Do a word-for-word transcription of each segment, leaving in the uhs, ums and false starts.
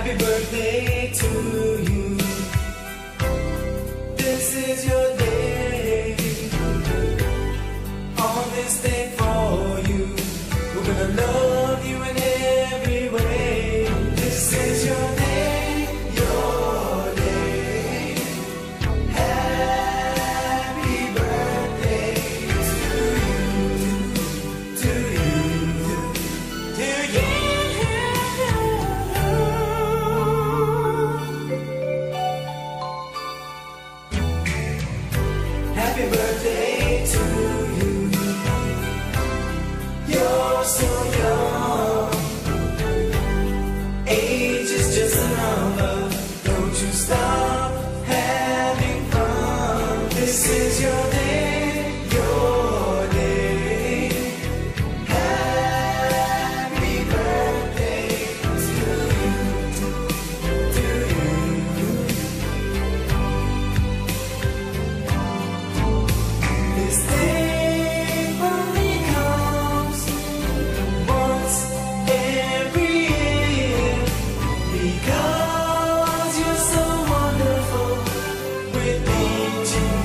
Happy birthday to you. This is your day. On this day for you, we're gonna love you in every way. This is your day, your day. Happy birthday to you, to you, to you. Happy birthday to you. You're so young. Age is just a number. Don't you stop having fun. This is your day, your day. Happy birthday to you, to you. This day only comes once every year, because you're so wonderful with each and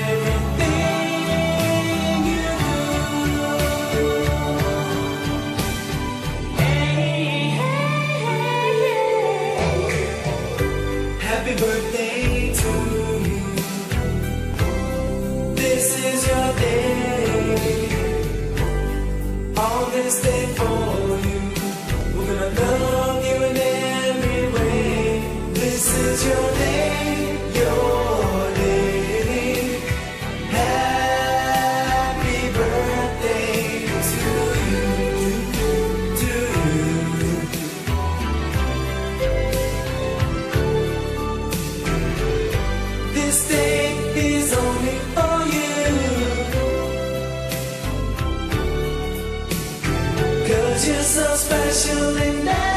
everything you do. Hey, hey, hey, happy birthday to you. This is your day. On this day for you, we're gonna love you in every way. This is your day, your day. Happy birthday to you, to you. This day is only for you, 'cause you're so special and I